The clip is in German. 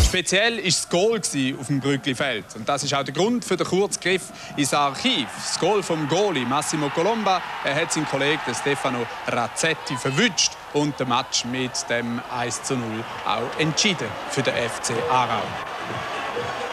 Speziell war das Goal auf dem Brücklifeld. Und das ist auch der Grund für den Kurzgriff ins Archiv. Das Goal vom Goalie Massimo Colomba. Er hat seinen Kollegen Stefano Razzetti verwünscht und den Match mit dem 1:0 auch entschieden für den FC Aarau.